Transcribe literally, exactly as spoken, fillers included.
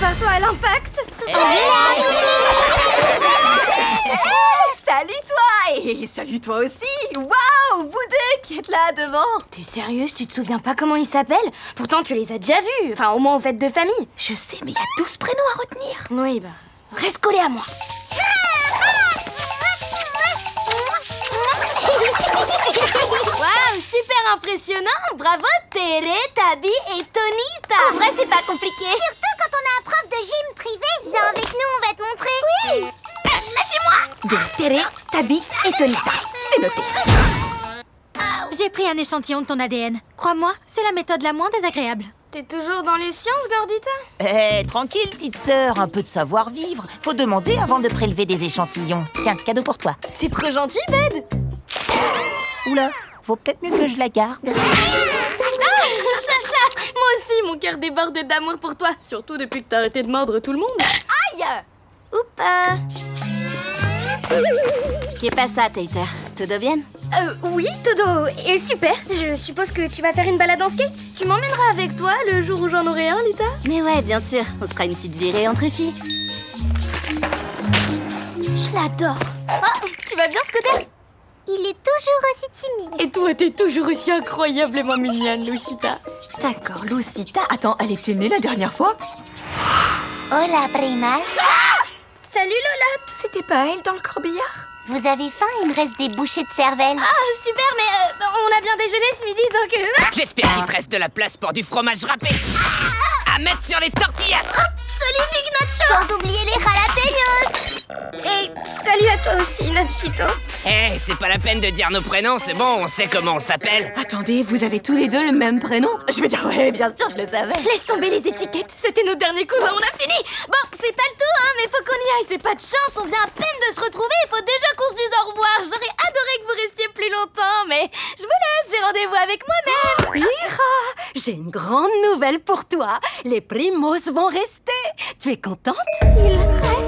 Prépare-toi à l'impact. Salut toi! Et salut toi aussi! Waouh! Vous deux qui êtes là devant! T'es sérieuse? Tu te souviens pas comment ils s'appellent? Pourtant, tu les as déjà vus. Enfin, au moins aux fêtes de famille. Je sais, mais il y a douze prénoms à retenir. Oui, bah... Reste collé à moi. Waouh, super impressionnant! Bravo, Tere, Tabi et Tonita! En vrai, c'est pas compliqué. Surtout quand on a un prof de gym privé. Viens avec nous, on va te montrer. Oui. De Tere, Tabi et Tonita. C'est noté. J'ai pris un échantillon de ton A D N. Crois-moi, c'est la méthode la moins désagréable. T'es toujours dans les sciences, Gordita? Eh, tranquille, petite sœur, un peu de savoir-vivre. Faut demander avant de prélever des échantillons. Tiens, cadeau pour toi. C'est trop gentil, Bed! Oula, vaut peut-être mieux que je la garde. Ah, Chacha! Moi aussi, mon cœur déborde d'amour pour toi. Surtout depuis que t'as arrêté de mordre tout le monde. Aïe! Oupa! Qu'est pas ça, Tater? Tout va bien? Euh, oui, Todo est super. Je suppose que tu vas faire une balade en skate? Tu m'emmèneras avec toi le jour où j'en aurai un, Lita? Mais ouais, bien sûr. On se fera une petite virée entre filles. Je l'adore. Oh, tu vas bien, Scooter? Il est toujours aussi timide. Et toi, t'es toujours aussi incroyablement mignonne, Lucita. D'accord, Lucita. Attends, elle était née la dernière fois? Hola, primas. Salut, Lola. C'était pas elle dans le corbillard? Vous avez faim? Il me reste des bouchées de cervelle. Ah, super, mais euh, on a bien déjeuné ce midi, donc... Euh... J'espère qu'il te reste de la place pour du fromage râpé. À mettre sur les tortillas. Salut, Big Nacho! Sans oublier les jalapenos. Et salut à toi aussi, Nachito. Eh, c'est pas la peine de dire nos prénoms, c'est bon, on sait comment on s'appelle. Attendez, vous avez tous les deux le même prénom? Je veux dire, ouais, bien sûr, je le savais. Laisse tomber les étiquettes, c'était nos derniers cousins, on a fini. Bon, c'est pas le tout, hein, mais faut qu'on y aille, c'est pas de chance, on vient à peine de se retrouver, il faut déjà qu'on se dise au revoir. J'aurais adoré que vous restiez plus longtemps, mais je vous laisse, j'ai rendez-vous avec moi-même. Ira, j'ai une grande nouvelle pour toi. Les primos vont rester. Tu es contente? Il reste.